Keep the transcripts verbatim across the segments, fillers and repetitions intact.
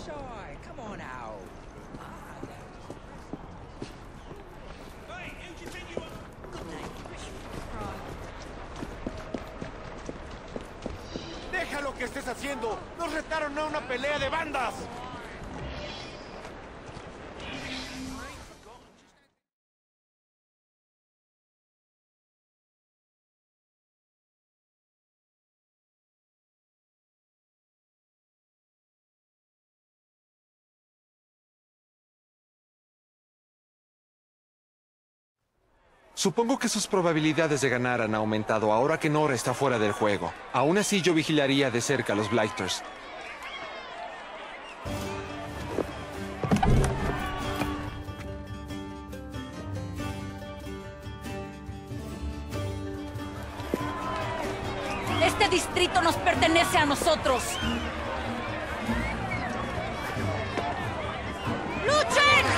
¡Deja lo que estés haciendo! ¡Nos retaron a una pelea de bandas! Supongo que sus probabilidades de ganar han aumentado ahora que Nora está fuera del juego. Aún así, yo vigilaría de cerca a los Blighters. Este distrito nos pertenece a nosotros. ¡Luchen!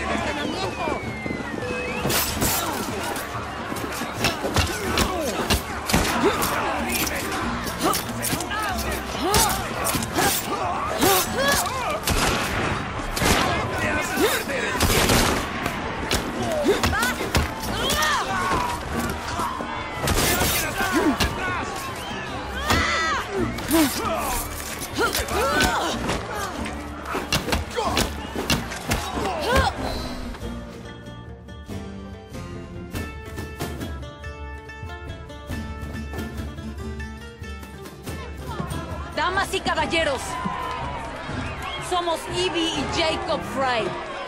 Damas y caballeros, somos Evie y Jacob Frye.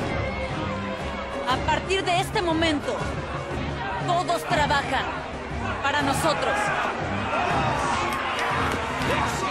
A partir de este momento, todos trabajan para nosotros.